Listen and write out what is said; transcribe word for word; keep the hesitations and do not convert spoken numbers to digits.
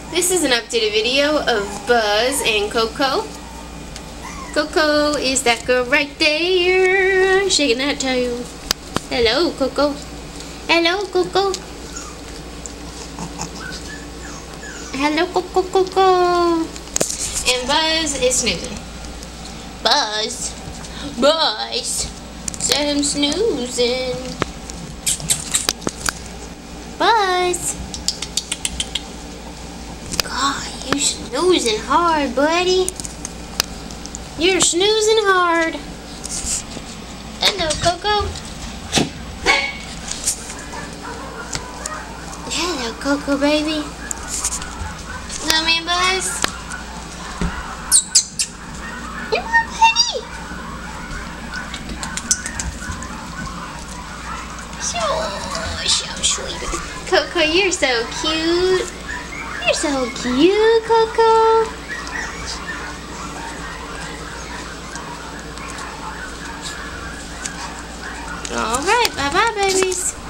This is an updated video of Buzz and Coco. Coco is that girl right there, shaking that tail. Hello, Coco. Hello, Coco. Hello, Coco, Coco. And Buzz is snoozing. Buzz. Buzz. Said I'm snoozing. Buzz. God, you snoozing hard, buddy. You're snoozing hard. Hello, Coco. Hello, Coco, baby. Come in, Buzz. You're my buddy. So, so sweet. Coco, you're so cute. You're so cute, Coco. All right, bye-bye, babies.